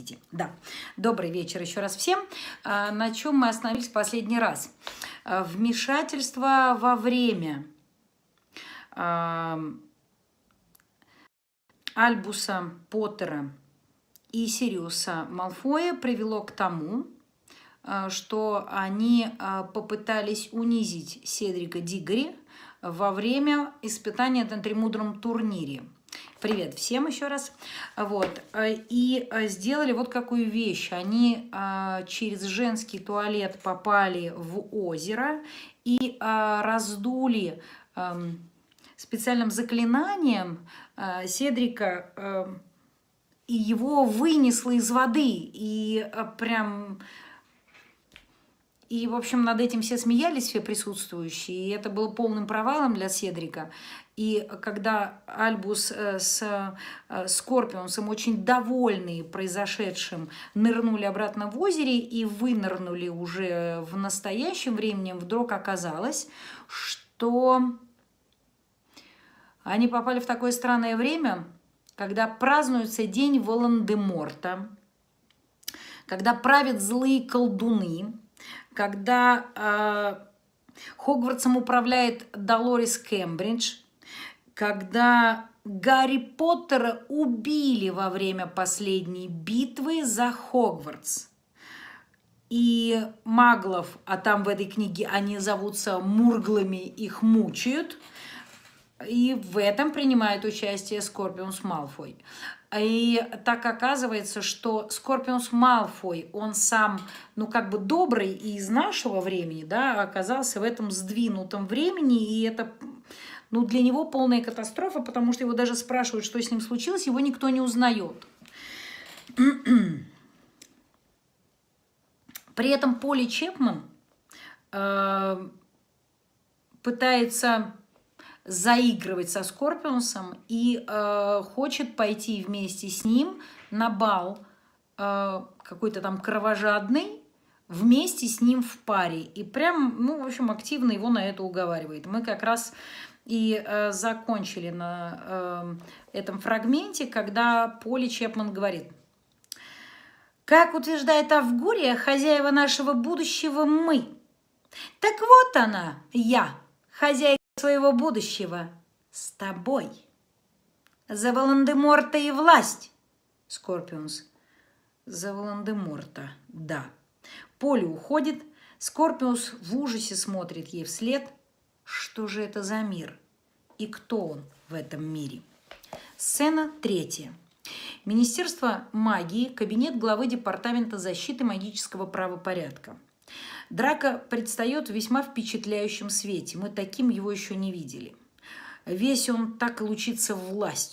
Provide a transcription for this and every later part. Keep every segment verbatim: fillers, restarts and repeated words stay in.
видите. Да. Добрый вечер еще раз всем. На чем мы остановились в последний раз? Вмешательство во время Альбуса Поттера и Сириуса Малфоя привело к тому, что они попытались унизить Седрика Диггори во время испытания на Тремудром турнире. Привет всем еще раз. Вот. И сделали вот какую вещь. Они через женский туалет попали в озеро и раздули специальным заклинанием Седрика, и его вынесло из воды. И прям... И, в общем, над этим все смеялись, все присутствующие, и это было полным провалом для Седрика. И когда Альбус с Скорпионсом, очень довольные произошедшим, нырнули обратно в озере и вынырнули уже в настоящем времени, вдруг оказалось, что они попали в такое странное время, когда празднуется день Волан-де-Морта, когда правят злые колдуны, когда э, Хогвартсом управляет Долорес Кембридж, когда Гарри Поттера убили во время последней битвы за Хогвартс. И маглов, а там в этой книге они зовутся мурглами, их мучают. И в этом принимает участие Скорпионс Малфой. И так оказывается, что Скорпионс Малфой, он сам, ну, как бы добрый и из нашего времени, да, оказался в этом сдвинутом времени, и это, ну, для него полная катастрофа, потому что его даже спрашивают, что с ним случилось, его никто не узнает. При этом Полли Чепман э, пытается заигрывать со Скорпионсом и э, хочет пойти вместе с ним на бал э, какой-то там кровожадный, вместе с ним в паре. И прям, ну, в общем, активно его на это уговаривает. Мы как раз и э, закончили на э, этом фрагменте, когда Полли Чепман говорит: «Как утверждает Авгурия, хозяева нашего будущего мы. Так вот она, я, хозяйка своего будущего, с тобой. За Волан-де-Морта и власть». Скорпионс: «За Волан-де-Морта, да». Полли уходит. Скорпионс в ужасе смотрит ей вслед. Что же это за мир? И кто он в этом мире? Сцена третья. Министерство магии, кабинет главы Департамента защиты магического правопорядка. Драко предстает в весьма впечатляющем свете. Мы таким его еще не видели. Весь он так и лучится властью.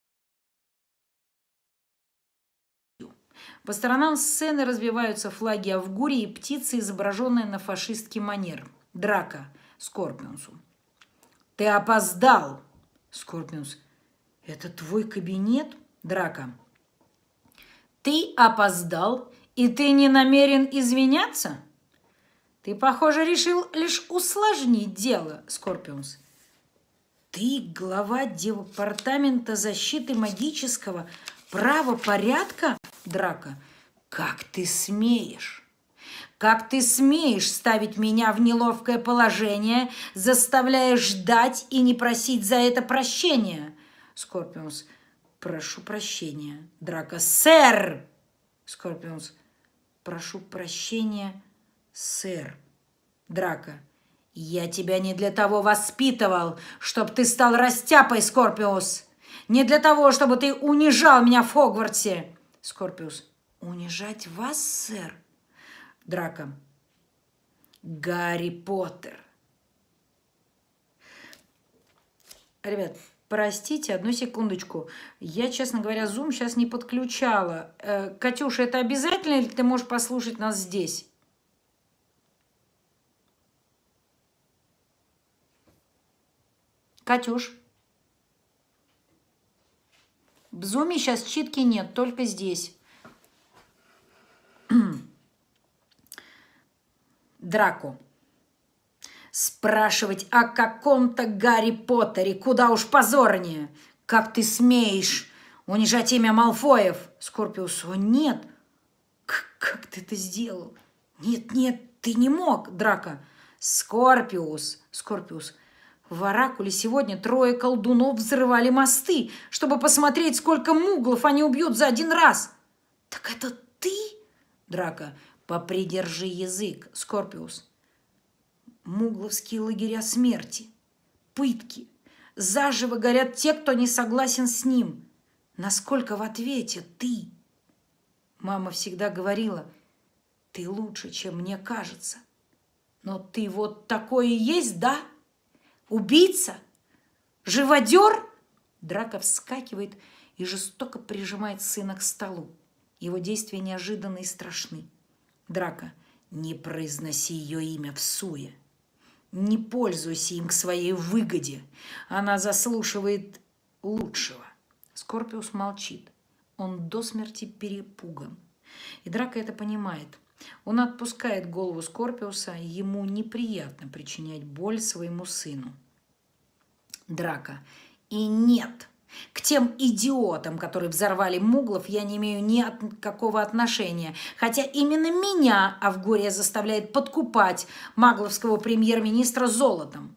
По сторонам сцены развиваются флаги Авгурии и птицы, изображенные на фашистский манер. Драко Скорпионсу: «Ты опоздал!» Скорпионс: «Это твой кабинет?» Драко: «Ты опоздал, и ты не намерен извиняться? Ты, похоже, решил лишь усложнить дело». Скорпионс: «Ты глава Департамента защиты магического правопорядка?» Драко: «Как ты смеешь? Как ты смеешь ставить меня в неловкое положение, заставляя ждать и не просить за это прощения?» Скорпионс: «Прошу прощения». Драко: «Сэр!» Скорпионс: «Прошу прощения, сэр». Драко: «Я тебя не для того воспитывал, чтоб ты стал растяпой, Скорпиус. Не для того, чтобы ты унижал меня в Хогвартсе». Скорпиус: «Унижать вас, сэр?» Драко: «Гарри Поттер». Ребят, простите, одну секундочку. Я, честно говоря, Zoom сейчас не подключала. Э, Катюша, это обязательно, или ты можешь послушать нас здесь? Катюш? В Zoom сейчас читки нет, только здесь. Драко: «Спрашивать о каком-то Гарри Поттере куда уж позорнее. Как ты смеешь унижать имя Малфоев?» Скорпиус: «О, нет, Как ты это сделал? Нет, нет, ты не мог, Драко. Скорпиус, Скорпиус. В Оракуле сегодня трое колдунов взрывали мосты, чтобы посмотреть, сколько муглов они убьют за один раз. Так это ты? Драко, попридержи язык, Скорпиус. Мугловские лагеря смерти, пытки. Заживо горят те, кто не согласен с ним. Насколько в ответе ты? Мама всегда говорила, ты лучше, чем мне кажется. Но ты вот такой и есть, да? Убийца? Живодер? Драко вскакивает и жестоко прижимает сына к столу. Его действия неожиданны и страшны. Драко, не произноси ее имя всуе. Не пользуйся им к своей выгоде. Она заслуживает лучшего. Скорпиус молчит. Он до смерти перепуган. И Драко это понимает. Он отпускает голову Скорпиуса. Ему неприятно причинять боль своему сыну. Драко. И нет. К тем идиотам, которые взорвали муглов, я не имею никакого отношения. Хотя именно меня Авгория заставляет подкупать магловского премьер-министра золотом.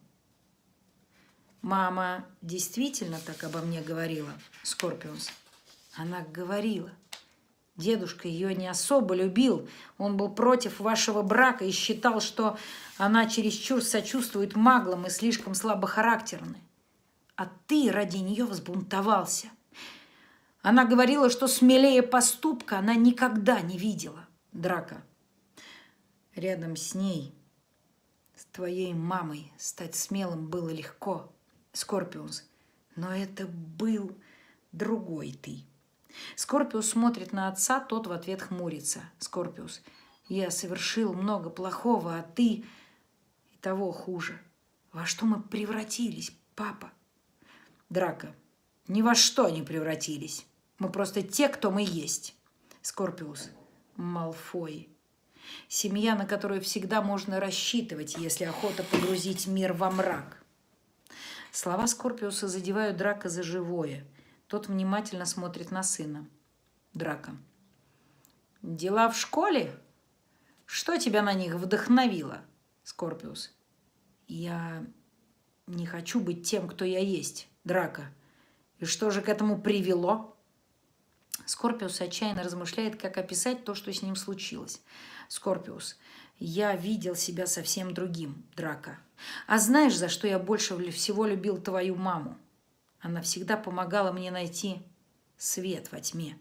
Мама действительно так обо мне говорила, Скорпиус. Она говорила. Дедушка ее не особо любил. Он был против вашего брака и считал, что она чересчур сочувствует маглам и слишком слабохарактерны. А ты ради нее взбунтовался. Она говорила, что смелее поступка она никогда не видела. Драко, рядом с ней, с твоей мамой, стать смелым было легко, Скорпиус. Но это был другой ты. Скорпиус смотрит на отца, тот в ответ хмурится. Скорпиус, я совершил много плохого, а ты и того хуже. Во что мы превратились, папа? Драко, ни во что не превратились. Мы просто те, кто мы есть. Скорпиус, Малфой. Семья, на которую всегда можно рассчитывать, если охота погрузить мир во мрак. Слова Скорпиуса задевают Драко за живое. Тот внимательно смотрит на сына. Драко. Дела в школе? Что тебя на них вдохновило? Скорпиус. Я не хочу быть тем, кто я есть. Драко. И что же к этому привело? Скорпиус отчаянно размышляет, как описать то, что с ним случилось. Скорпиус. Я видел себя совсем другим, Драко. А знаешь, за что я больше всего любил твою маму? Она всегда помогала мне найти свет во тьме.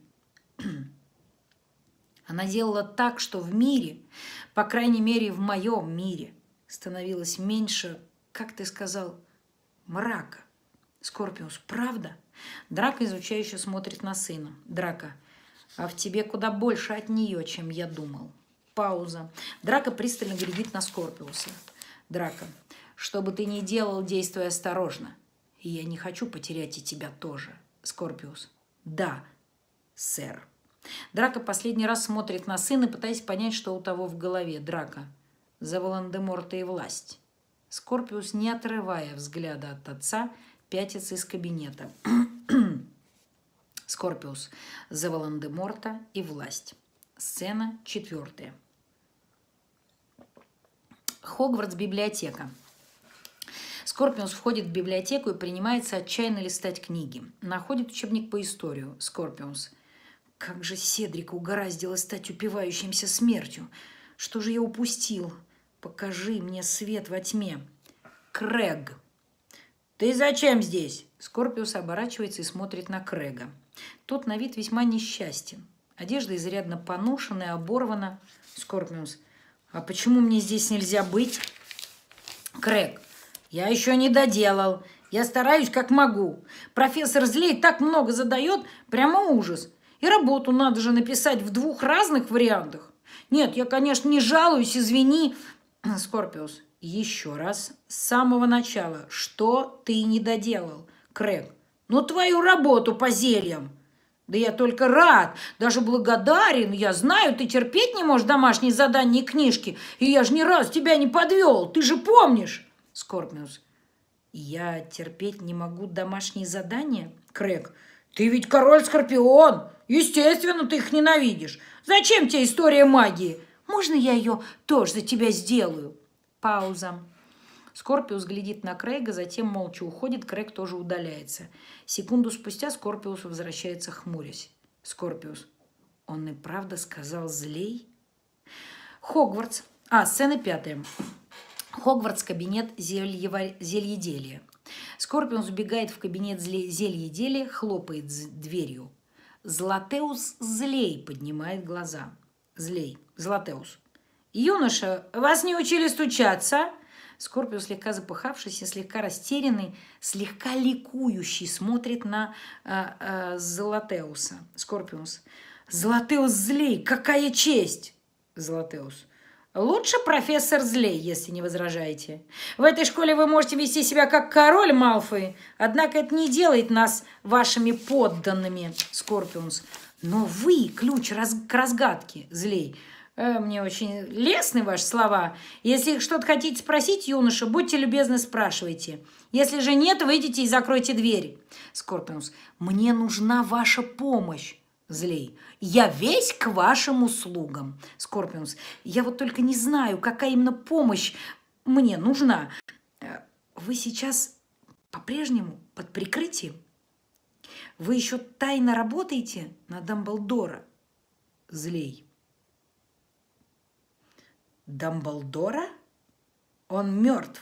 Она делала так, что в мире, по крайней мере в моем мире, становилось меньше, как ты сказал, мрака. Скорпиус, правда? Драко изучающе смотрит на сына. Драко, а в тебе куда больше от нее, чем я думал. Пауза. Драко пристально глядит на Скорпиуса. Драко, что бы ты ни делал, действуй осторожно. И я не хочу потерять и тебя тоже. Скорпиус. Да, сэр. Драко последний раз смотрит на сына, пытаясь понять, что у того в голове. Драко. За Волан-де-Морта и власть. Скорпиус, не отрывая взгляда от отца, пятится из кабинета. Скорпиус. За Волан-де-Морта и власть. Сцена четвертая. Хогвартс, библиотека. Скорпиус входит в библиотеку и принимается отчаянно листать книги. Находит учебник по историю. Скорпиус. Как же Седрика угораздило стать упивающимся смертью. Что же я упустил? Покажи мне свет во тьме. Крэг. Ты зачем здесь? Скорпиус оборачивается и смотрит на Крэга. Тот на вид весьма несчастен. Одежда изрядно поношена и оборвана. Скорпиус. А почему мне здесь нельзя быть? Крэг. Я еще не доделал. Я стараюсь как могу. Профессор Злей так много задает, прямо ужас. И работу надо же написать в двух разных вариантах. Нет, я, конечно, не жалуюсь, извини. Скорпиус. Еще раз, с самого начала. Что ты не доделал? Крэг. Ну, твою работу по зельям. Да я только рад, даже благодарен. Я знаю, ты терпеть не можешь домашние задания и книжки. И я же ни разу тебя не подвел. Ты же помнишь? Скорпиус. Я терпеть не могу домашние задания? Крэг. Ты ведь король-скорпион. Естественно, ты их ненавидишь. Зачем тебе история магии? Можно я ее тоже за тебя сделаю? Пауза. Скорпиус глядит на Крейга, затем молча уходит. Крейг тоже удаляется. Секунду спустя Скорпиус возвращается, хмурясь. Скорпиус. Он и правда сказал злей? Хогвартс. А, сцена пятая. Хогвартс, кабинет зельева... зельеделия. Скорпиус убегает в кабинет зле... зельеделия, хлопает дверью. Златеус злей поднимает глаза. Злей. Златеус. Юноша, вас не учили стучаться? Скорпиус, слегка запыхавшийся, слегка растерянный, слегка ликующий, смотрит на э, э, Златеуса. Скорпиус. Златеус злей, какая честь! Златеус. Лучше профессор Злей, если не возражаете. В этой школе вы можете вести себя как король, Малфой, однако это не делает нас вашими подданными, Скорпионс. Но вы ключ раз, к разгадке, Злей. Э, мне очень лестны ваши слова. Если что-то хотите спросить, юноша, будьте любезны, спрашивайте. Если же нет, выйдите и закройте дверь. Скорпионс. Мне нужна ваша помощь. Злей. Я весь к вашим услугам. Скорпионс. Я вот только не знаю, какая именно помощь мне нужна. Вы сейчас по-прежнему под прикрытием? Вы еще тайно работаете на Дамблдора? Злей. Дамблдора? Он мертв.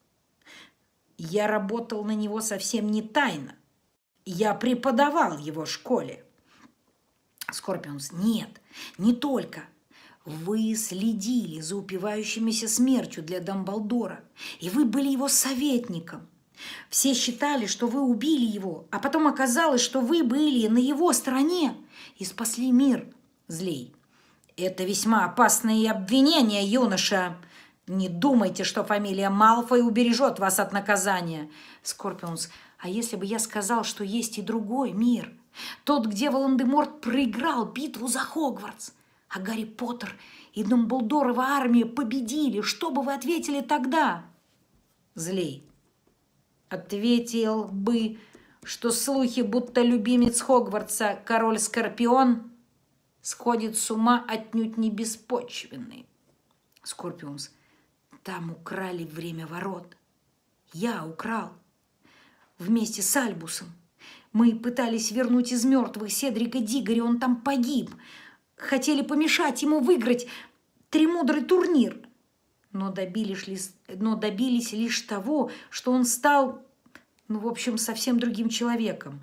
Я работал на него совсем не тайно. Я преподавал в его школе. Скорпионс. Нет, не только. Вы следили за упивающимися смертью для Дамблдора, и вы были его советником. Все считали, что вы убили его, а потом оказалось, что вы были на его стороне и спасли мир. Злей. Это весьма опасные обвинения, юноша. Не думайте, что фамилия Малфой убережет вас от наказания. Скорпионс. А если бы я сказал, что есть и другой мир? Тот, где Волан-де-Морт проиграл битву за Хогвартс, а Гарри Поттер и Дамблдорова армия победили. Что бы вы ответили тогда? Злей. Ответил бы, что слухи, будто любимец Хогвартса, король Скорпион, сходит с ума отнюдь не беспочвенный. Скорпионс. Там украли время ворот. Я украл. Вместе с Альбусом. Мы пытались вернуть из мертвых Седрика Диггори, он там погиб. Хотели помешать ему выиграть тремудрый турнир. Но добились, но добились лишь того, что он стал, ну, в общем, совсем другим человеком.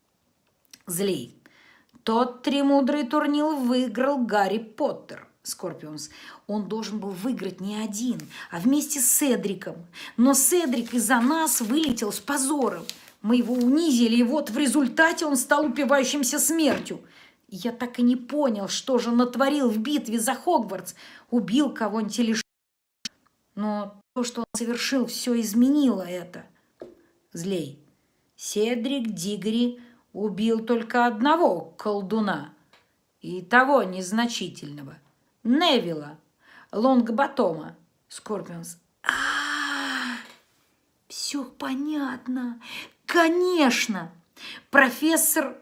Злей. Тот тремудрый турнир выиграл Гарри Поттер. Скорпионс. Он должен был выиграть не один, а вместе с Седриком. Но Седрик из-за нас вылетел с позором. Мы его унизили, и вот в результате он стал упивающимся смертью. Я так и не понял, что же натворил в битве за Хогвартс. Убил кого-нибудь или что. Но то, что он совершил, все изменило это. Злей. Седрик Диггори убил только одного колдуна. И того незначительного. Невилла Лонгботома. Скорпионс. А-а-а! Все понятно. Конечно, профессор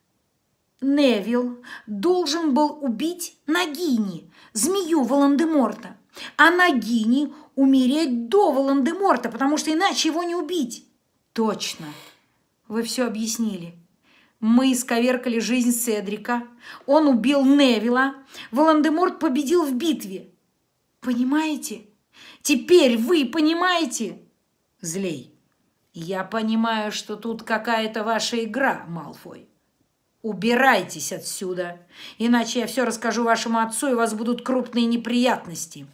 Невилл должен был убить Нагини, змею Волан-де-Морта, а Нагини умереть до Волан-де-Морта, потому что иначе его не убить. Точно, вы все объяснили. Мы исковеркали жизнь Седрика, он убил Невилла, Волан-де-Морт победил в битве. Понимаете? Теперь вы понимаете? Злей. Я понимаю, что тут какая-то ваша игра, Малфой. Убирайтесь отсюда, иначе я все расскажу вашему отцу, и у вас будут крупные неприятности.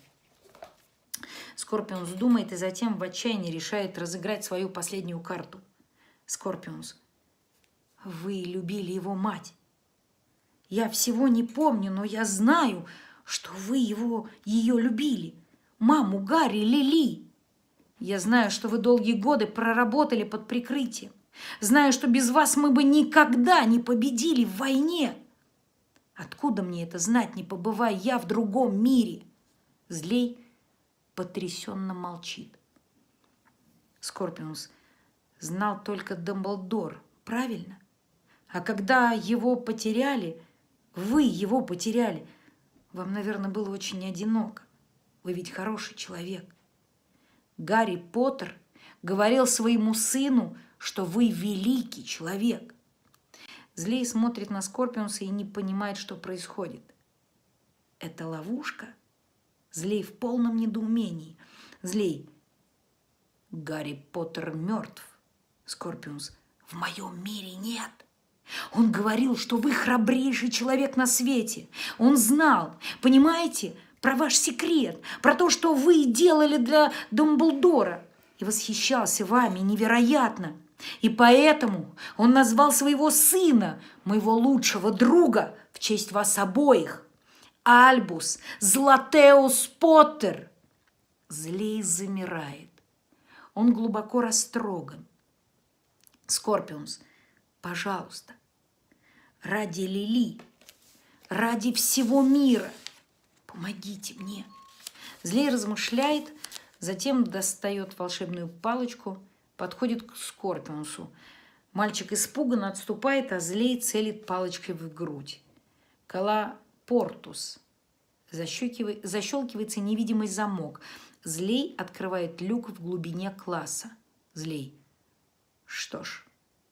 Скорпионс думает и затем в отчаянии решает разыграть свою последнюю карту. Скорпионс. Вы любили его мать. Я всего не помню, но я знаю, что вы его, ее любили. Маму Гарри, Лили. Я знаю, что вы долгие годы проработали под прикрытием. Знаю, что без вас мы бы никогда не победили в войне. Откуда мне это знать, не побывая я в другом мире? Злей потрясенно молчит. Скорпионс. Знал только Дамблдор, правильно? А когда его потеряли, вы его потеряли, вам, наверное, было очень одиноко. Вы ведь хороший человек. Гарри Поттер говорил своему сыну, что вы великий человек. Злей смотрит на Скорпионса и не понимает, что происходит. Это ловушка? Злей в полном недоумении. Злей. Гарри Поттер мертв. Скорпионс. В моем мире нет. Он говорил, что вы храбрейший человек на свете. Он знал, понимаете, про ваш секрет, про то, что вы делали для Дамблдора. И восхищался вами невероятно. И поэтому он назвал своего сына, моего лучшего друга, в честь вас обоих. Альбус Златеус Поттер. Злей замирает. Он глубоко растроган. Скорпионс, пожалуйста, ради Лили, ради всего мира, помогите мне. Злей размышляет, затем достает волшебную палочку, подходит к Скорпионсу. Мальчик испуганно отступает, а Злей целит палочкой в грудь. Коллапортус. Защелкивается невидимый замок. Злей открывает люк в глубине класса. Злей. Что ж,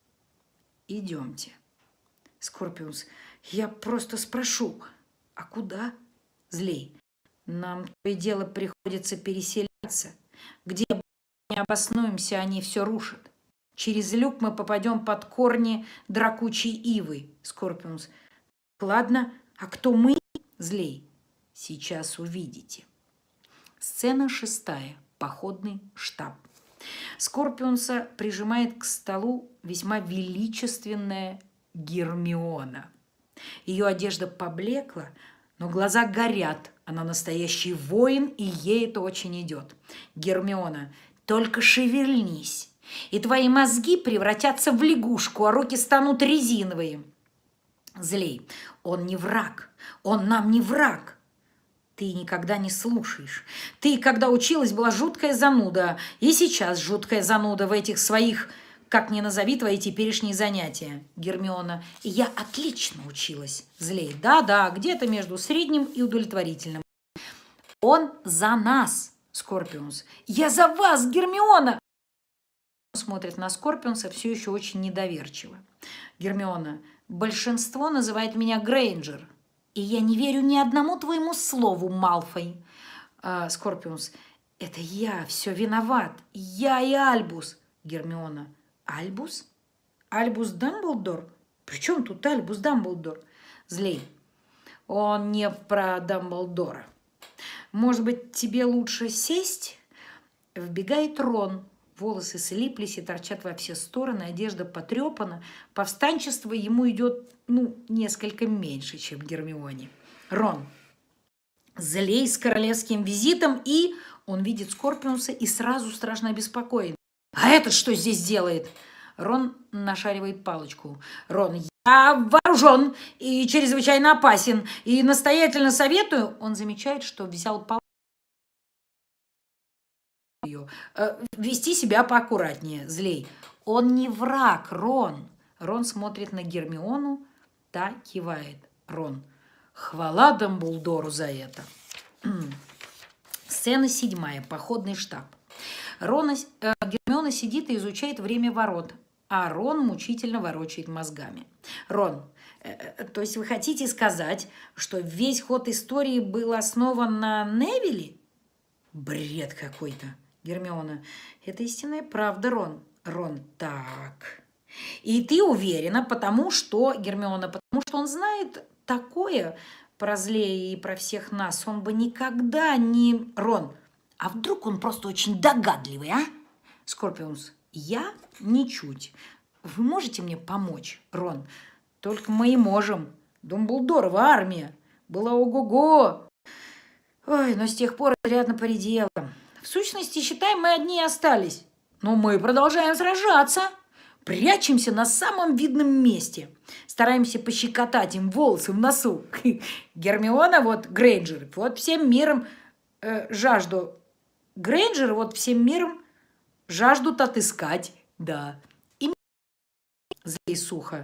идемте. Скорпионс. Я просто спрошу, а куда? Злей. Нам то и дело приходится переселяться. Где мы не обоснуемся, они все рушат. Через люк мы попадем под корни дракучей ивы. Скорпионс. Ладно, а кто мы? Злей. Сейчас увидите. Сцена шестая. Походный штаб. Скорпионса прижимает к столу весьма величественная Гермиона. Ее одежда поблекла, но глаза горят. Она настоящий воин, и ей это очень идет. Гермиона, только шевельнись, и твои мозги превратятся в лягушку, а руки станут резиновые. Злей, он не враг, он нам не враг. Ты никогда не слушаешь. Ты, когда училась, была жуткая зануда. И сейчас жуткая зануда в этих своих, как ни назови, твои теперешние занятия. Гермиона. И я отлично училась. Злей. Да-да, где-то между средним и удовлетворительным. Он за нас, Скорпионс. Я за вас, Гермиона! Смотрит на Скорпионса все еще очень недоверчиво. Гермиона. Большинство называет меня Грейнджер. И я не верю ни одному твоему слову, Малфой. А, Скорпионс. Это я все виноват. Я и Альбус. Гермиона. Альбус? Альбус Дамблдор? При чем тут Альбус Дамблдор? Злей. Он не про Дамблдора. Может быть, тебе лучше сесть? Вбегает Рон. Волосы слиплись и торчат во все стороны, одежда потрепана. Повстанчество ему идет, ну, несколько меньше, чем Гермионе. Рон. Злей с королевским визитом, и он видит Скорпионса и сразу страшно обеспокоен. А этот что здесь делает? Рон нашаривает палочку. Рон, я вооружен и чрезвычайно опасен, и настоятельно советую. Он замечает, что взял палочку. Вести себя поаккуратнее, Злей. Он не враг, Рон. Рон смотрит на Гермиону, та кивает. Рон. Хвала Дамблдору за это. Сцена седьмая. Походный штаб. Рона, э, Гермиона сидит и изучает время ворот, а Рон мучительно ворочает мозгами. Рон, э, то есть вы хотите сказать, что весь ход истории был основан на Невиле? Бред какой-то. Гермиона. Это истинная правда, Рон. Рон. Так. И ты уверена, потому что, Гермиона, потому что он знает такое про Злея и про всех нас. Он бы никогда не... Рон. А вдруг он просто очень догадливый, а? Скорпионс. Я ничуть. Вы можете мне помочь, Рон? Только мы и можем. Дамблдорова армия была ого-го. Ой, но с тех пор изрядно поредела. В сущности, считаем, мы одни и остались. Но мы продолжаем сражаться. Прячемся на самом видном месте. Стараемся пощекотать им волосы в носу. Гермиона, вот Грейнджер, вот всем миром э, жажду... Грейнджер, вот всем миром жаждут отыскать. Да. И Злей сухо.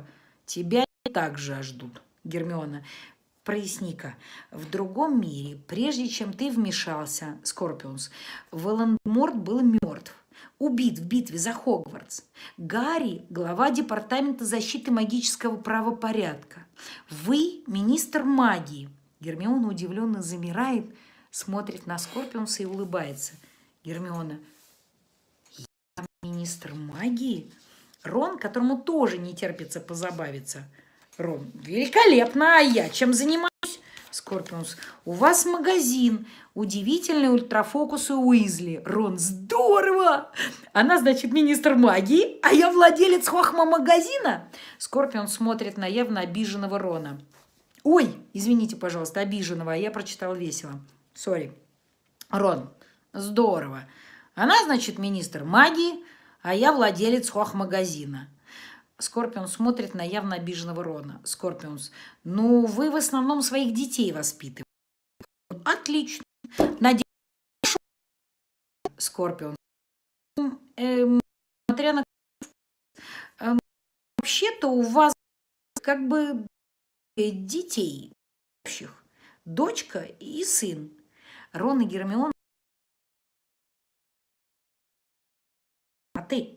Тебя так же ждут. Гермиона, проясни-ка, в другом мире, прежде чем ты вмешался, Скорпионс, Волан-де-Морт был мертв, убит в битве за Хогвартс. Гарри – глава департамента защиты магического правопорядка. Вы – министр магии. Гермиона удивленно замирает, смотрит на Скорпионса и улыбается. Гермиона, я министр магии? Рон, которому тоже не терпится позабавиться. Рон, великолепно, а я чем занимаюсь? Скорпионс, у вас магазин, удивительные ультрафокусы Уизли. Рон, здорово! Она, значит, министр магии, а я владелец хохма-магазина? Скорпион смотрит на явно обиженного Рона. Ой, извините, пожалуйста, обиженного, а я прочитал весело. Сори. Рон, здорово. Она, значит, министр магии, а я владелец хохма-магазина. Скорпион смотрит на явно обиженного Рона. Скорпионс, ну, вы в основном своих детей воспитываете. Отлично. Надеюсь, Скорпион. Эм, смотря на... Эм, вообще-то у вас как бы детей общих. Дочка и сын. Рон и Гермиона. А ты?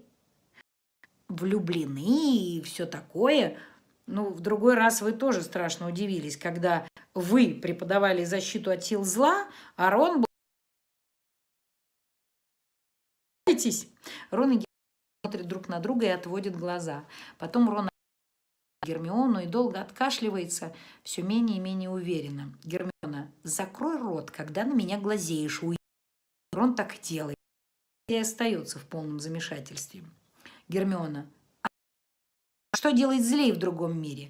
Влюблены и все такое. Ну, в другой раз вы тоже страшно удивились, когда вы преподавали защиту от сил зла, а Рон был... Рон и Гермиона смотрят друг на друга и отводят глаза. Потом Рон Гермиону и долго откашливается, все менее и менее уверенно. Гермиона, закрой рот, когда на меня глазеешь. Рон так делает. И остается в полном замешательстве. Гермиона, а что делает злей в другом мире?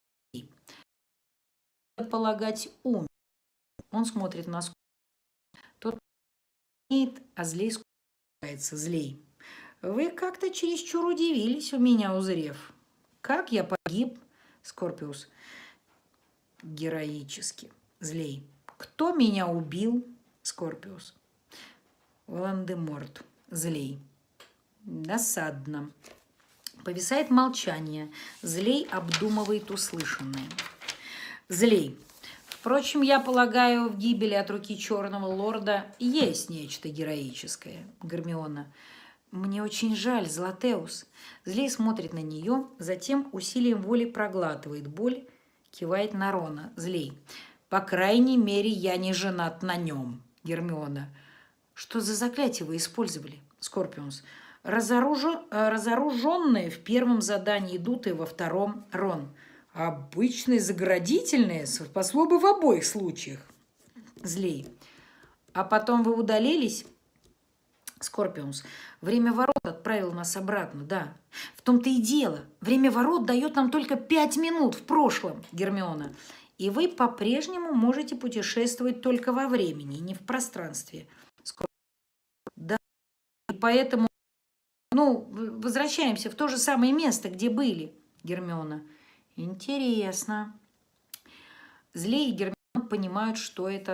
Полагать ум. Он смотрит на Скорпиона. Тот умеет, а злей скучается. Злей. Вы как-то чересчур удивились у меня, узрев. Как я погиб? Скорпиус. Героически. Злей. Кто меня убил? Скорпиус. Волан-де-Морт. Злей. Досадно. Повисает молчание. Злей обдумывает услышанное. Злей. Впрочем, я полагаю, в гибели от руки черного лорда есть нечто героическое. Гермиона. Мне очень жаль, Златеус. Злей смотрит на нее, затем усилием воли проглатывает боль, кивает на Рона. Злей. По крайней мере, я не женат на нем. Гермиона. Что за заклятие вы использовали? Скорпионс. Разоружен... Разоруженные в первом задании идут и во втором. Рон. Обычные заградительные спасло бы в обоих случаях. Злей. А потом вы удалились? Скорпионс. Время ворот отправил нас обратно, да. В том-то и дело. Время ворот дает нам только пять минут в прошлом, Гермиона. И вы по-прежнему можете путешествовать только во времени, не в пространстве. Скорпионс. Да, и поэтому, ну, возвращаемся в то же самое место, где были, Гермиона. Интересно. Злей и Гермиона понимают, что это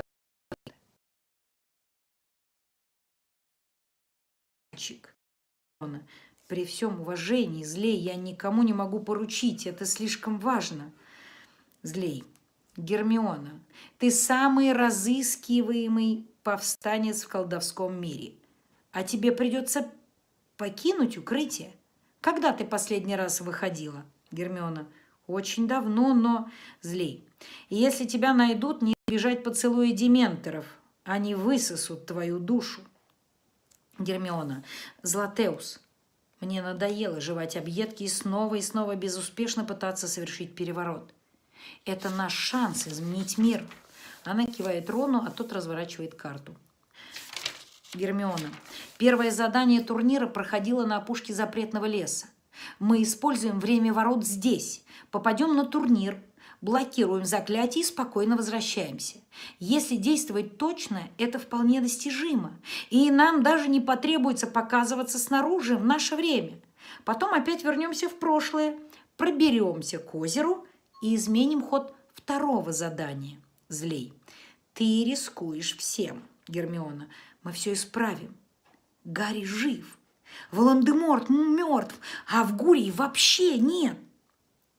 при всем уважении, Злей, я никому не могу поручить, это слишком важно. Злей. Гермиона, ты самый разыскиваемый повстанец в колдовском мире. А тебе придется покинуть укрытие. Когда ты последний раз выходила? Гермиона. Очень давно, но... Злей. Если тебя найдут, не избежать поцелуя дементоров. Они высосут твою душу. Гермиона. Златеус. Мне надоело жевать объедки и снова и снова безуспешно пытаться совершить переворот. Это наш шанс изменить мир. Она кивает Рону, а тот разворачивает карту. Гермиона. Первое задание турнира проходило на опушке запретного леса. Мы используем время ворот здесь. Попадем на турнир, блокируем заклятие и спокойно возвращаемся. Если действовать точно, это вполне достижимо. И нам даже не потребуется показываться снаружи в наше время. Потом опять вернемся в прошлое, проберемся к озеру и изменим ход второго задания. Злей. Ты рискуешь всем, Гермиона. Мы все исправим. Гарри жив. Волан-де-Морт мертв, а в Гурии вообще нет.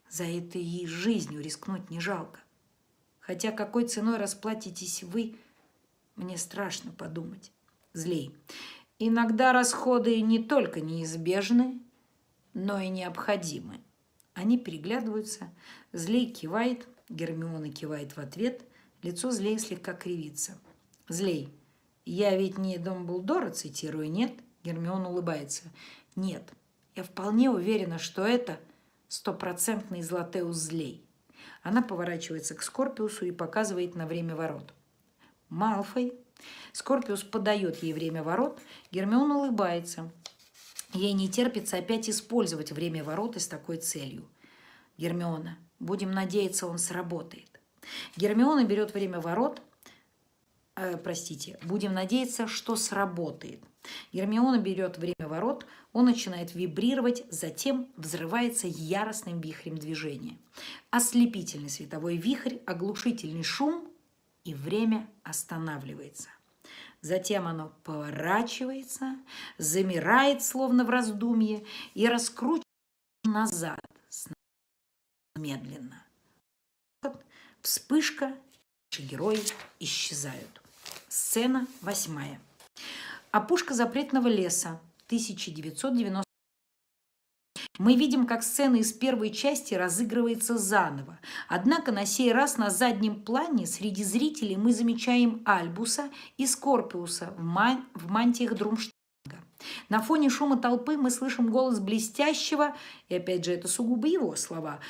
За это ей жизнью рискнуть не жалко. Хотя какой ценой расплатитесь вы, мне страшно подумать. Злей. Иногда расходы не только неизбежны, но и необходимы. Они переглядываются. Злей кивает, Гермиона кивает в ответ. Лицо Злей слегка кривится. Злей. Я ведь не Дамблдора цитирую, нет? Гермиона улыбается. Нет, я вполне уверена, что это стопроцентный Златеус Злей. Она поворачивается к Скорпиусу и показывает на время ворот. Малфой. Скорпиус подает ей время ворот. Гермиона улыбается. Ей не терпится опять использовать время ворот и с такой целью. Гермиона, будем надеяться, он сработает. Гермиона берет время ворот. Э, простите, будем надеяться, что сработает. Гермиона берет время ворот, он начинает вибрировать, затем взрывается яростным вихрем движения. Ослепительный световой вихрь, оглушительный шум, и время останавливается. Затем оно поворачивается, замирает, словно в раздумье, и раскручивается назад, медленно. Вспышка, наши герои исчезают. Сцена восьмая. Опушка запретного леса, тысяча девятьсот девяносто. Мы видим, как сцена из первой части разыгрывается заново. Однако на сей раз на заднем плане среди зрителей мы замечаем Альбуса и Скорпиуса в, ман в мантиях Друмштанга. На фоне шума толпы мы слышим голос блестящего, и опять же это сугубо его слова.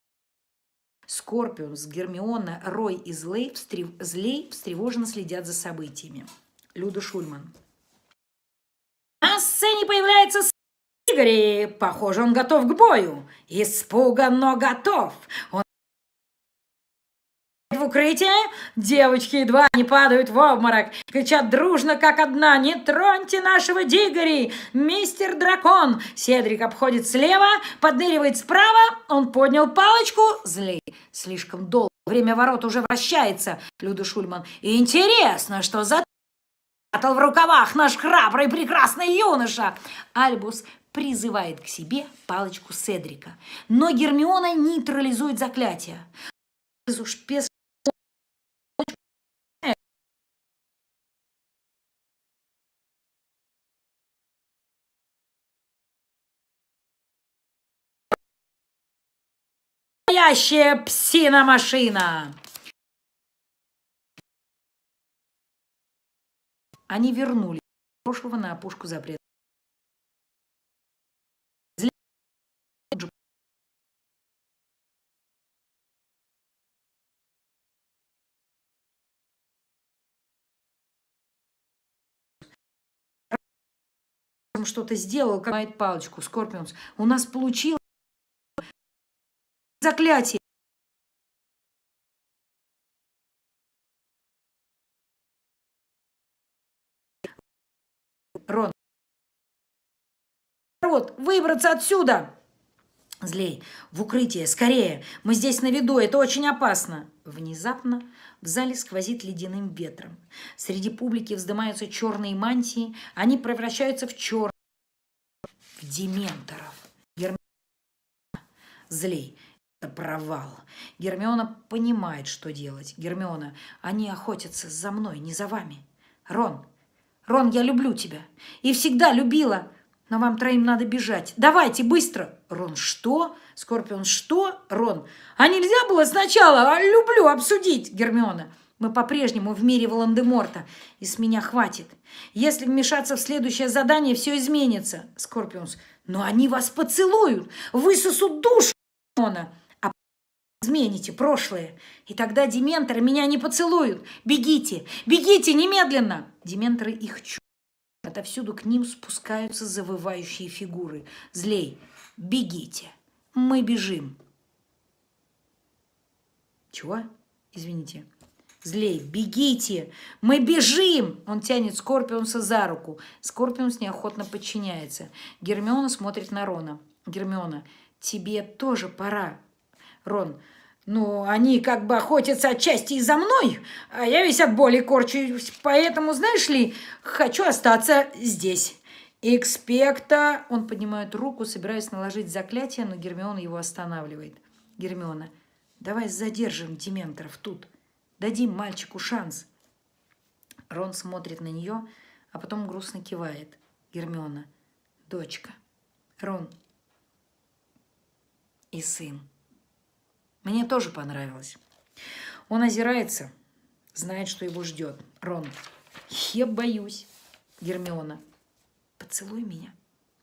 Скорпиус, Гермиона, Рой и Злей, встрев... Злей встревоженно следят за событиями. Люда Шульман. На сцене появляется Игорь. Похоже, он готов к бою. Испуган, но готов. Он в укрытие. Девочки едва не падают в обморок. Кричат дружно, как одна. Не троньте нашего Дигори. Мистер Дракон. Седрик обходит слева, подныривает справа. Он поднял палочку. Злей. Слишком долго. Время ворот уже вращается. Люда Шульман. Интересно, что за... в рукавах наш храбрый прекрасный юноша. Альбус призывает к себе палочку Седрика. Но Гермиона нейтрализует заклятие. Настоящая псина-машина. Они вернули прошлого на опушку запрета. Что-то сделал, как мает палочку, Скорпиус. У нас получилось заклятие. Рон. Народ, выбраться отсюда! Злей, в укрытие, скорее! Мы здесь на виду, это очень опасно! Внезапно в зале сквозит ледяным ветром. Среди публики вздымаются черные мантии, они превращаются в черных, в дементоров. Гермиона. Злей. Это провал. Гермиона понимает, что делать. Гермиона, они охотятся за мной, не за вами. Рон, Рон, я люблю тебя. И всегда любила. Но вам троим надо бежать. Давайте, быстро. Рон, что? Скорпион, что? Рон, а нельзя было сначала люблю обсудить? Гермиона, мы по-прежнему в мире Волан-де-Морта. И с меня хватит. Если вмешаться в следующее задание, все изменится. Скорпионс, но они вас поцелуют. Высосут душу. Гермиона, а измените прошлое. И тогда дементоры меня не поцелуют. Бегите, бегите немедленно. Дементоры их чувствуют. Отовсюду к ним спускаются завывающие фигуры. Злей, бегите. Мы бежим. Чего? Извините. Злей, бегите. Мы бежим. Он тянет Скорпионса за руку. Скорпионс неохотно подчиняется. Гермиона смотрит на Рона. Гермиона, тебе тоже пора. Рон, ну, они как бы охотятся отчасти и за мной, а я весь от боли корчусь, поэтому, знаешь ли, хочу остаться здесь. Экспекта. Он поднимает руку, собираясь наложить заклятие, но Гермиона его останавливает. Гермиона. Давай задержим дементоров тут. Дадим мальчику шанс. Рон смотрит на нее, а потом грустно кивает. Гермиона. Дочка. Рон. И сын. Мне тоже понравилось. Он озирается, знает, что его ждет. Рон. Я боюсь. Гермиона. Поцелуй меня.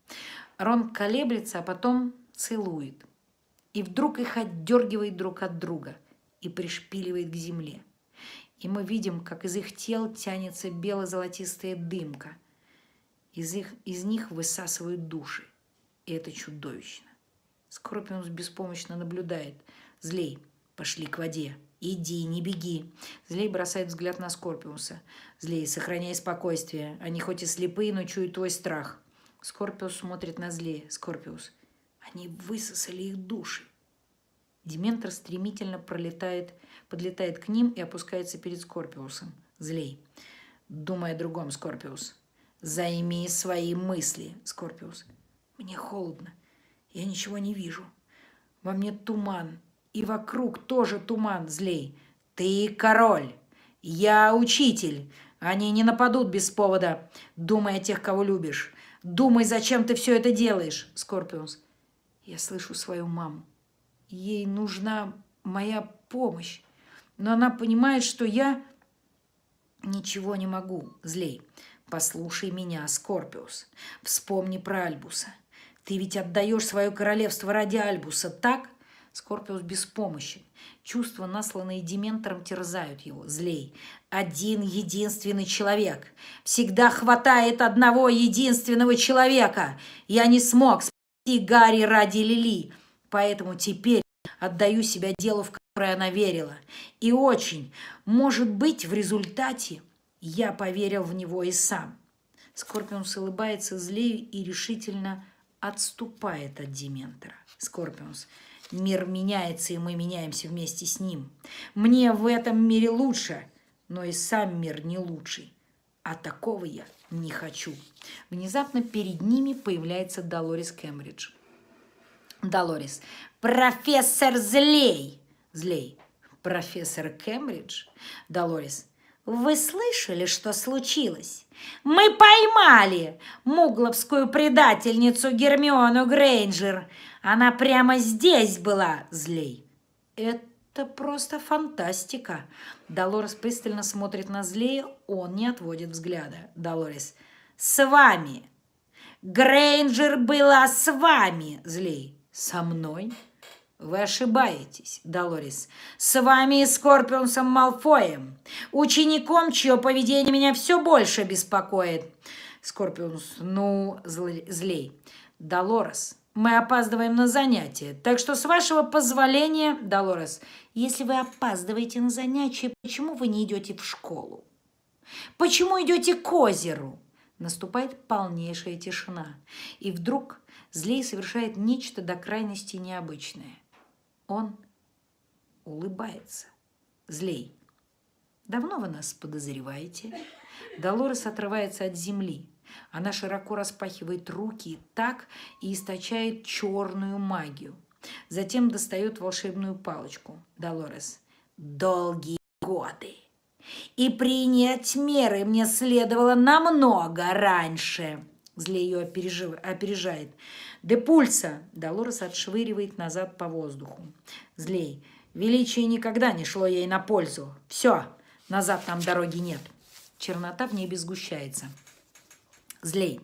Рон колеблется, а потом целует. И вдруг их отдергивает друг от друга и пришпиливает к земле. И мы видим, как из их тел тянется бело-золотистая дымка. Из, их, из них высасывают души. И это чудовищно. Скорпионс беспомощно наблюдает. Злей, пошли к воде. Иди, не беги. Злей бросает взгляд на Скорпиуса. Злей, сохраняй спокойствие. Они хоть и слепые, но чуют твой страх. Скорпиус смотрит на Злея. Скорпиус. Они высосали их души. Дементор стремительно пролетает, подлетает к ним и опускается перед Скорпиусом. Злей. Думай о другом, Скорпиус. Займи свои мысли, Скорпиус. Мне холодно. Я ничего не вижу. Во мне туман. И вокруг тоже туман, Злей. Ты король. Я учитель. Они не нападут без повода. Думай о тех, кого любишь. Думай, зачем ты все это делаешь, Скорпиус. Я слышу свою маму. Ей нужна моя помощь. Но она понимает, что я ничего не могу, Злей. Послушай меня, Скорпиус. Вспомни про Альбуса. Ты ведь отдаешь свое королевство ради Альбуса, так? Скорпиус беспомощен. Чувства, насланные дементором, терзают его. Злей. Один единственный человек. Всегда хватает одного единственного человека. Я не смог спасти Гарри ради Лили. Поэтому теперь отдаю себя делу, в которое она верила. И очень, может быть, в результате я поверил в него и сам. Скорпионс улыбается Злею и решительно отступает от дементора. Скорпионс. Мир меняется, и мы меняемся вместе с ним. Мне в этом мире лучше, но и сам мир не лучший. А такого я не хочу. Внезапно перед ними появляется Долорес Кембридж. Долорес. Профессор Злей. Злей. Профессор Кембридж. Долорес. Вы слышали, что случилось? Мы поймали мугловскую предательницу Гермиону Грейнджер. Она прямо здесь была, Злей. Это просто фантастика. Долорес пристально смотрит на Злея, он не отводит взгляда. Долорес. С вами. Грейнджер была с вами, Злей. Со мной? Вы ошибаетесь, Долорес. С вами и Скорпионсом Малфоем, учеником, чье поведение меня все больше беспокоит. Скорпионс, ну, Злей. Долорес, мы опаздываем на занятие, так что с вашего позволения, Долорес, если вы опаздываете на занятие, почему вы не идете в школу? Почему идете к озеру? Наступает полнейшая тишина. И вдруг Злей совершает нечто до крайности необычное. Он улыбается. Злей. Давно вы нас подозреваете? Долорес отрывается от земли. Она широко распахивает руки так и источает черную магию. Затем достает волшебную палочку. Долорес. Долгие годы. И принять меры мне следовало намного раньше. Злей ее опережает. Де пульса. Долорес отшвыривает назад по воздуху. Злей. Величие никогда не шло ей на пользу. Все, назад нам дороги нет. Чернота в небе сгущается. Злей.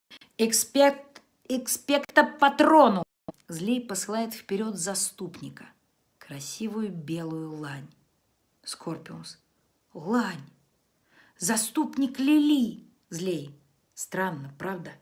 Экспект, экспекта патрону. Злей посылает вперед заступника. Красивую белую лань. Скорпионс. Лань. Заступник Лили. Злей. Странно, правда?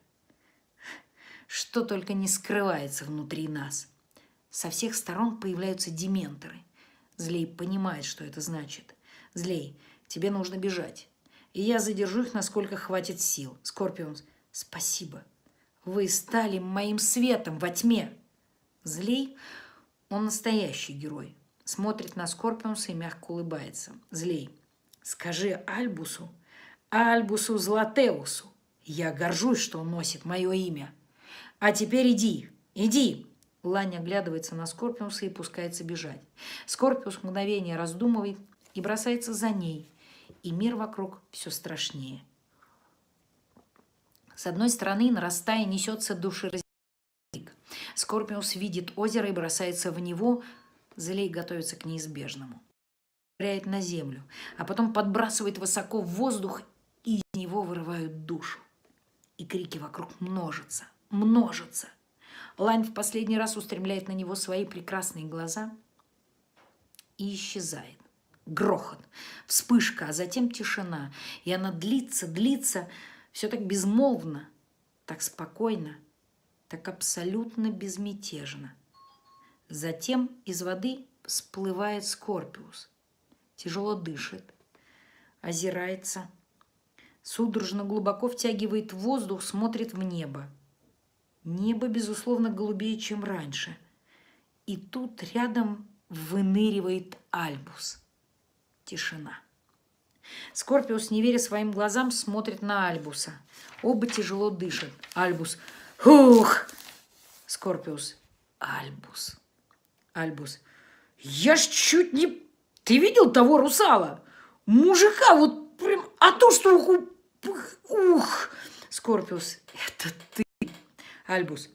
Что только не скрывается внутри нас. Со всех сторон появляются дементоры. Злей понимает, что это значит. Злей, тебе нужно бежать. И я задержу их, насколько хватит сил. Скорпионс, спасибо. Вы стали моим светом во тьме. Злей, он настоящий герой. Смотрит на Скорпионса и мягко улыбается. Злей, скажи Альбусу, Альбусу Златеусу. Я горжусь, что он носит мое имя. А теперь иди, иди, Лань оглядывается на Скорпиуса и пускается бежать. Скорпиус мгновение раздумывает и бросается за ней. И мир вокруг все страшнее. С одной стороны, нарастая, несется душераздирающий крик. Скорпиус видит озеро и бросается в него. Злей готовится к неизбежному. Швыряет на землю, а потом подбрасывает высоко в воздух, и из него вырывают душу. И крики вокруг множатся, множатся. Лань в последний раз устремляет на него свои прекрасные глаза и исчезает. Грохот, вспышка, а затем тишина. И она длится, длится, все так безмолвно, так спокойно, так абсолютно безмятежно. Затем из воды всплывает Скорпиус. Тяжело дышит, озирается, судорожно глубоко втягивает воздух, смотрит в небо. Небо, безусловно, голубее, чем раньше. И тут рядом выныривает Альбус. Тишина. Скорпиус, не веря своим глазам, смотрит на Альбуса. Оба тяжело дышат. Альбус. Ух! Скорпиус. Альбус. Альбус. Я ж чуть не... Ты видел того русала? Мужика вот прям... А то, что... Ух! Скорпиус. Это ты. Альбус.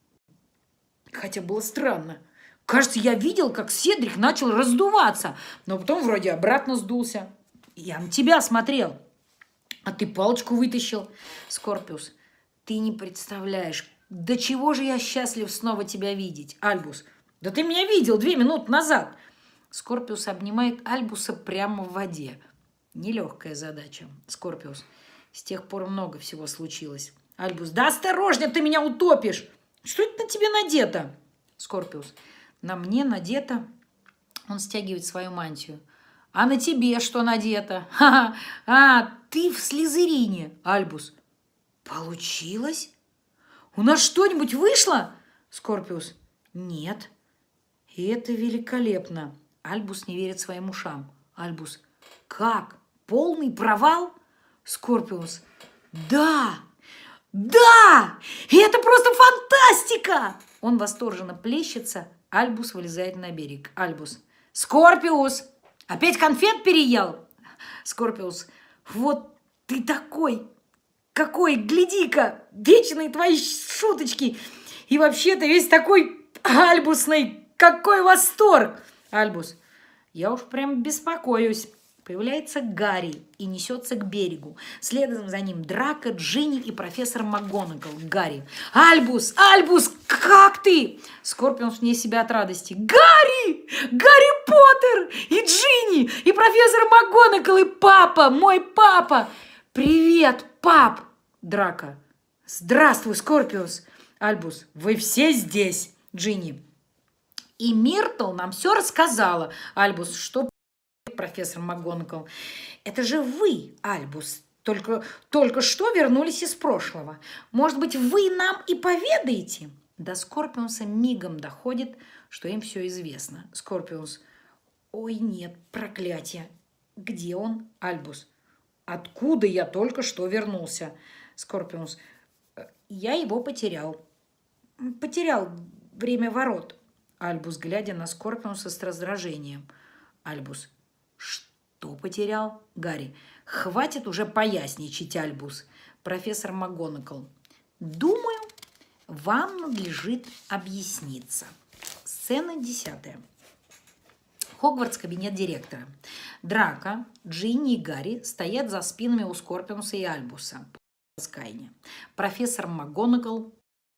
Хотя было странно. Кажется, я видел, как Седрик начал раздуваться, но потом вроде обратно сдулся. Я на тебя смотрел, а ты палочку вытащил. Скорпиус. Ты не представляешь, до чего же я счастлив снова тебя видеть. Альбус. Да ты меня видел две минуты назад. Скорпиус обнимает Альбуса прямо в воде. Нелегкая задача. Скорпиус. С тех пор много всего случилось. Альбус. Да осторожнее, ты меня утопишь. Что это на тебе надето? Скорпиус. На мне надето. Он стягивает свою мантию. А на тебе что надето? Ха-ха. А, ты в Слизерине. Альбус. Получилось? У нас что-нибудь вышло? Скорпиус. Нет. И это великолепно. Альбус не верит своим ушам. Альбус. Как? Полный провал? Скорпиус. Да! Да! И это просто фантастика! Он восторженно плещется. Альбус вылезает на берег. Альбус. Скорпиус! Опять конфет переел? Скорпиус. Вот ты такой! Какой! Гляди-ка! Вечные твои шуточки! И вообще ты весь такой альбусный! Какой восторг! Альбус. Я уж прям беспокоюсь. Появляется Гарри и несется к берегу. Следом за ним Драко, Джинни и профессор МакГонагал. Гарри. Альбус! Альбус! Как ты? Скорпион вне себя от радости. Гарри! Гарри Поттер! И Джинни! И профессор МакГонагал! И папа! Мой папа! Привет, пап! Драко. Здравствуй, Скорпиус! Альбус. Вы все здесь? Джинни. И Миртл нам все рассказала. Альбус. Что профессор МакГонагал? Это же вы, Альбус, только, только что вернулись из прошлого. Может быть, вы нам и поведаете? До Скорпионса мигом доходит, что им все известно. Скорпионс. Ой, нет, проклятие. Где он? Альбус. Откуда я только что вернулся? Скорпионс. Я его потерял. Потерял время ворот. Альбус, глядя на Скорпионса с раздражением. Альбус. Что потерял? Гарри. Хватит уже поясничать, Альбус. Профессор МакГонагал. Думаю, вам надлежит объясниться. Сцена десятая. Хогвартс, кабинет директора. Драко, Джинни и Гарри стоят за спинами у Скорпионса и Альбуса. Скайне. Профессор МакГонагал.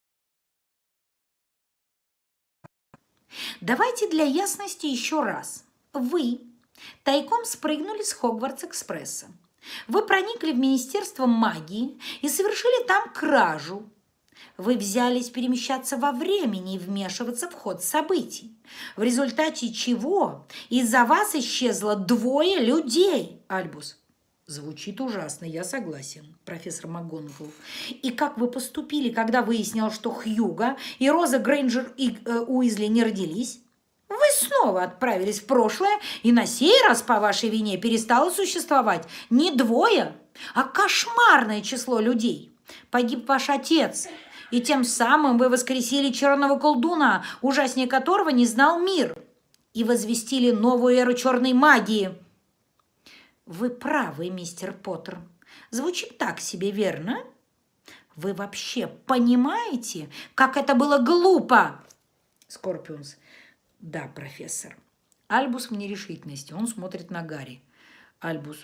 Давайте для ясности еще раз. Вы тайком спрыгнули с Хогвартс-экспресса. Вы проникли в Министерство магии и совершили там кражу. Вы взялись перемещаться во времени и вмешиваться в ход событий, в результате чего из-за вас исчезло двое людей. Альбус. Звучит ужасно, я согласен, профессор МакГонагал. И как вы поступили, когда выяснилось, что Хьюго и Роза Грейнджер и э, Уизли не родились? Вы снова отправились в прошлое, и на сей раз по вашей вине перестало существовать не двое, а кошмарное число людей. Погиб ваш отец, и тем самым вы воскресили черного колдуна, ужаснее которого не знал мир, и возвестили новую эру черной магии. Вы правы, мистер Поттер. Звучит так себе, верно? Вы вообще понимаете, как это было глупо? Скорпионс. Да, профессор. Альбус в нерешительности. Он смотрит на Гарри. Альбус.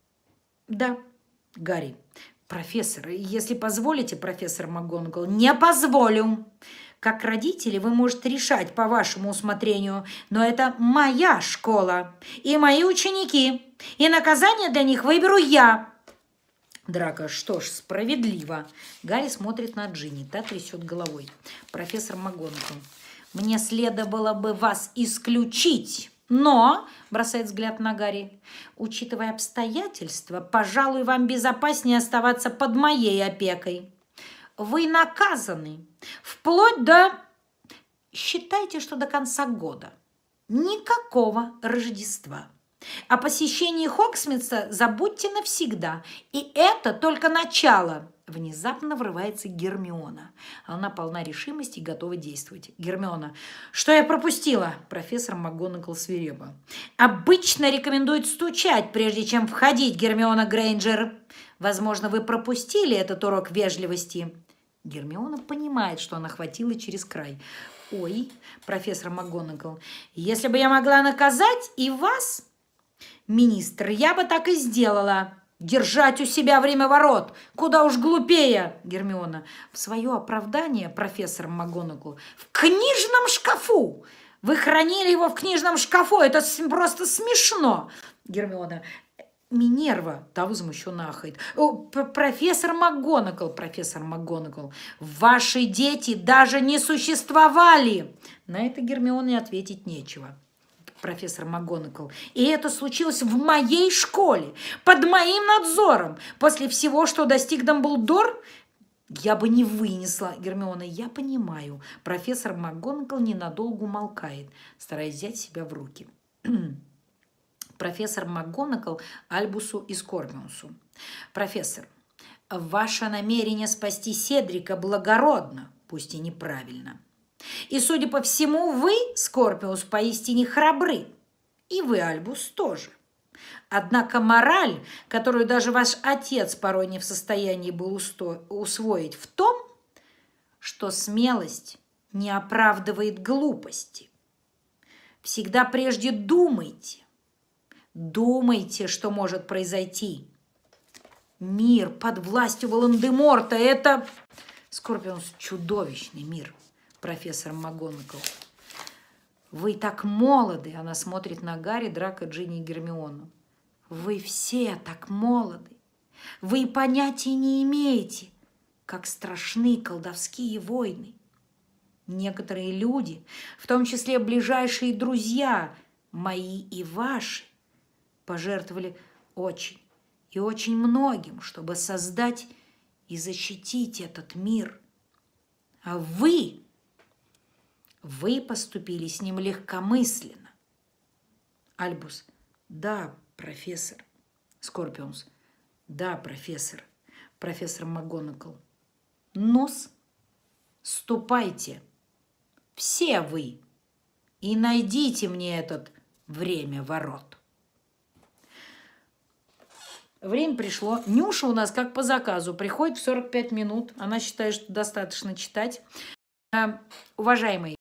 Да, Гарри. Профессор, если позволите, профессор МакГонагал, не позволю. Как родители вы можете решать по вашему усмотрению, но это моя школа и мои ученики, и наказание для них выберу я. Драко, что ж, справедливо. Гарри смотрит на Джинни, та трясет головой. Профессор МакГонагал, мне следовало бы вас исключить. Но, бросает взгляд на Гарри, учитывая обстоятельства, пожалуй, вам безопаснее оставаться под моей опекой. Вы наказаны вплоть до... Считайте, что до конца года. Никакого Рождества. О посещении Хогсмитса забудьте навсегда. И это только начало. Внезапно врывается Гермиона. Она полна решимости и готова действовать. Гермиона. Что я пропустила? Профессор МакГонагал свирепо. Обычно рекомендуют стучать, прежде чем входить, Гермиона Грейнджер. Возможно, вы пропустили этот урок вежливости. Гермиона понимает, что она хватила через край. Ой, профессор МакГонагал, если бы я могла наказать и вас, министр, я бы так и сделала. Держать у себя время ворот. Куда уж глупее, Гермиона. В свое оправдание, профессор МакГонагал, в книжном шкафу. Вы хранили его в книжном шкафу. Это просто смешно. Гермиона. Минерва, та возмущенно ахает. О, профессор МакГонагал, профессор МакГонагал, ваши дети даже не существовали. На это Гермионе ответить нечего. Профессор МакГонагал. И это случилось в моей школе, под моим надзором. После всего, что достиг Дамблдор, я бы не вынесла. Гермиона, я понимаю. Профессор МакГонагал ненадолго умолкает, стараясь взять себя в руки. Профессор МакГонагал Альбусу и Скорпионсу. Профессор, ваше намерение спасти Седрика благородно, пусть и неправильно. И, судя по всему, вы, Скорпиус, поистине храбры. И вы, Альбус, тоже. Однако мораль, которую даже ваш отец порой не в состоянии был усвоить, в том, что смелость не оправдывает глупости. Всегда прежде думайте. Думайте, что может произойти. Мир под властью Волан-де-Морта – это, Скорпионс, чудовищный мир. Профессор МакГонагал. Вы так молоды. Она смотрит на Гарри, Драко, Джинни и Гермиону. Вы все так молоды. Вы понятия не имеете, как страшны колдовские войны. Некоторые люди, в том числе ближайшие друзья, мои и ваши, пожертвовали очень и очень многим, чтобы создать и защитить этот мир. А вы... Вы поступили с ним легкомысленно. Альбус. Да, профессор. Скорпионс. Да, профессор. Профессор МакГонагал. Ну-с, ступайте. Все вы. И найдите мне этот время ворот. Время пришло. Нюша у нас, как по заказу, приходит в сорок пять минут. Она считает, что достаточно читать. Уважаемые,